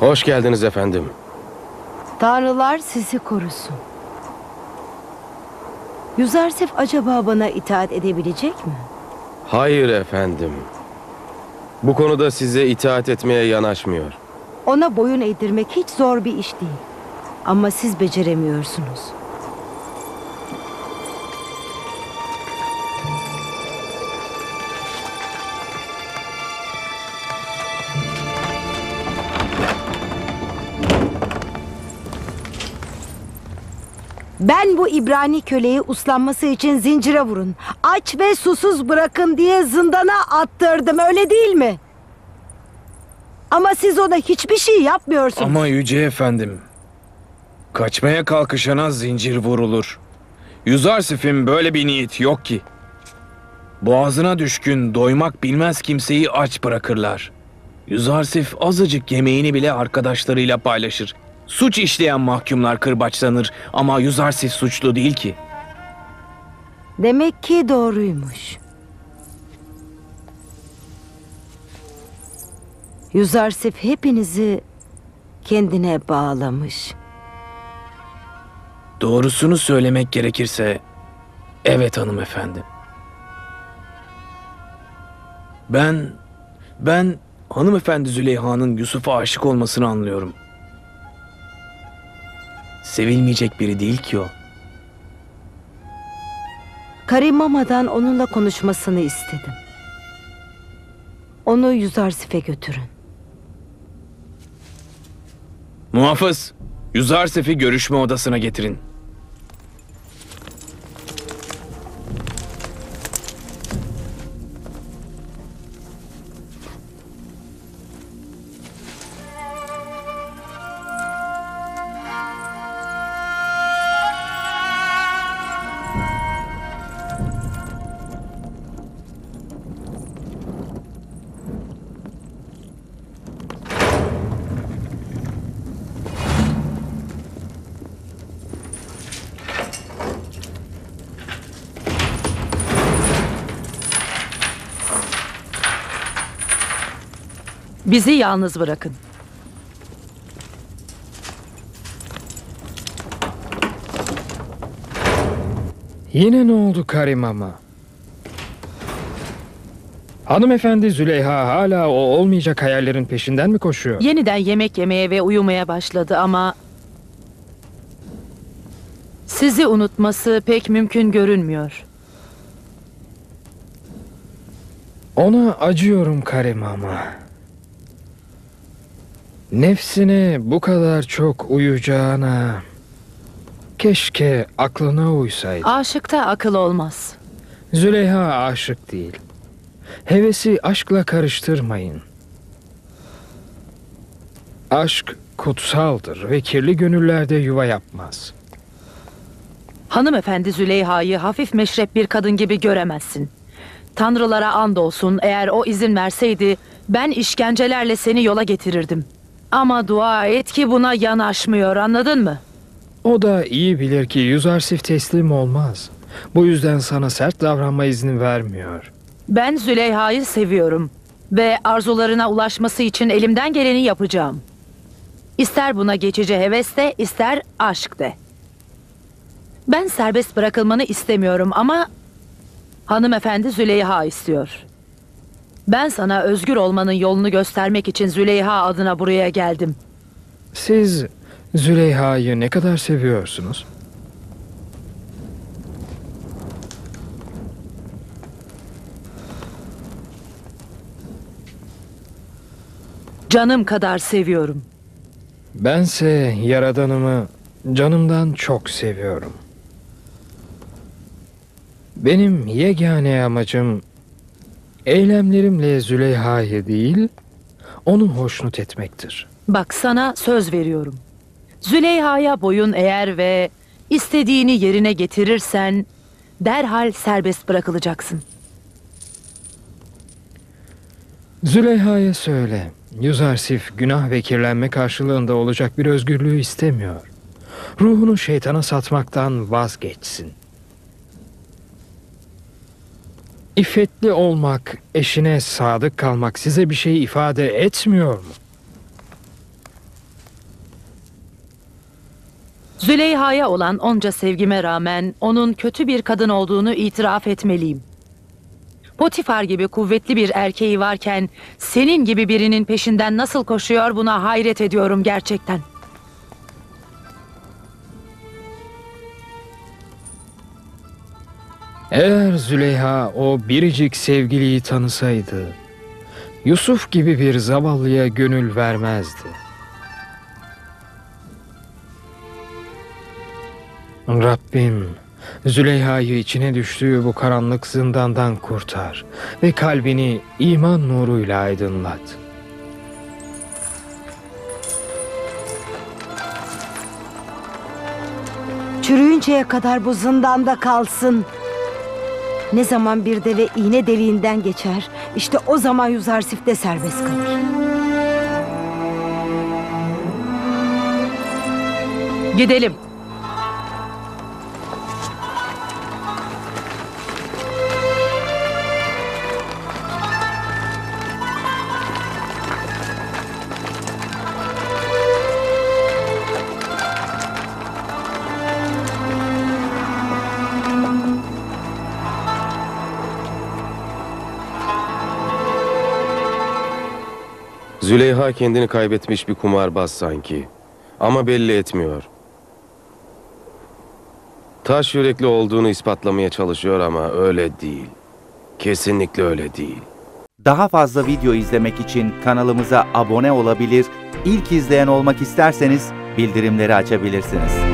Hoş geldiniz efendim. Tanrılar sizi korusun. Yuzarsif acaba bana itaat edebilecek mi? Hayır efendim. Bu konuda size itaat etmeye yanaşmıyor. Ona boyun eğdirmek hiç zor bir iş değil. Ama siz beceremiyorsunuz. Ben bu İbrani köleyi uslanması için zincire vurun, aç ve susuz bırakın diye zindana attırdım, öyle değil mi? Ama siz ona hiçbir şey yapmıyorsunuz. Ama yüce efendim, kaçmaya kalkışana zincir vurulur. Yuzarsif'in böyle bir niyeti yok ki. Boğazına düşkün, doymak bilmez kimseyi aç bırakırlar. Yuzarsif azıcık yemeğini bile arkadaşlarıyla paylaşır. Suç işleyen mahkumlar kırbaçlanır ama Yuzarsif suçlu değil ki. Demek ki doğruymuş. Yuzarsif hepinizi kendine bağlamış. Doğrusunu söylemek gerekirse, evet hanımefendi. Ben hanımefendi Züleyha'nın Yusuf'a aşık olmasını anlıyorum. Sevilmeyecek biri değil ki o. Karimama'dan onunla konuşmasını istedim. Onu Yuzarsif'e götürün. Muhafız, Yuzarsif'i görüşme odasına getirin. Bizi yalnız bırakın. Yine ne oldu Karimama? Hanımefendi Züleyha hala o olmayacak hayallerin peşinden mi koşuyor? Yeniden yemek yemeye ve uyumaya başladı ama sizi unutması pek mümkün görünmüyor. Ona acıyorum Karimama. Nefsine bu kadar çok uyacağına keşke aklına uysaydı. Aşıkta akıl olmaz. Züleyha aşık değil. Hevesi aşkla karıştırmayın. Aşk kutsaldır ve kirli gönüllerde yuva yapmaz. Hanımefendi Züleyha'yı hafif meşrep bir kadın gibi göremezsin. Tanrılara andolsun, eğer o izin verseydi ben işkencelerle seni yola getirirdim. Ama dua et ki buna yanaşmıyor, anladın mı? O da iyi bilir ki Yuzarsif teslim olmaz. Bu yüzden sana sert davranma izni vermiyor. Ben Züleyha'yı seviyorum ve arzularına ulaşması için elimden geleni yapacağım. İster buna geçici heves de, ister aşk de. Ben serbest bırakılmanı istemiyorum ama hanımefendi Züleyha istiyor. Ben sana özgür olmanın yolunu göstermek için Züleyha adına buraya geldim. Siz Züleyha'yı ne kadar seviyorsunuz? Canım kadar seviyorum. Bense Yaradanımı canımdan çok seviyorum. Benim yegane amacım eylemlerimle Züleyha'yı değil, onu hoşnut etmektir. Bak, sana söz veriyorum. Züleyha'ya boyun eğer ve istediğini yerine getirirsen derhal serbest bırakılacaksın. Züleyha'ya söyle, Yuzarsif günah ve kirlenme karşılığında olacak bir özgürlüğü istemiyor. Ruhunu şeytana satmaktan vazgeçsin. İffetli olmak, eşine sadık kalmak size bir şey ifade etmiyor mu? Züleyha'ya olan onca sevgime rağmen onun kötü bir kadın olduğunu itiraf etmeliyim. Potifar gibi kuvvetli bir erkeği varken senin gibi birinin peşinden nasıl koşuyor buna hayret ediyorum gerçekten. Eğer Züleyha o biricik sevgiliyi tanısaydı, Yusuf gibi bir zavallıya gönül vermezdi. Rabbim, Züleyha'yı içine düştüğü bu karanlık zindandan kurtar ve kalbini iman nuruyla aydınlat. Çürüyünceye kadar bu zindanda kalsın. Ne zaman bir deve iğne deliğinden geçer, işte o zaman Yuzarsif de serbest kalır. Gidelim. Züleyha kendini kaybetmiş bir kumarbaz sanki. Ama belli etmiyor. Taş yürekli olduğunu ispatlamaya çalışıyor ama öyle değil. Kesinlikle öyle değil. Daha fazla video izlemek için kanalımıza abone olabilir, ilk izleyen olmak isterseniz bildirimleri açabilirsiniz.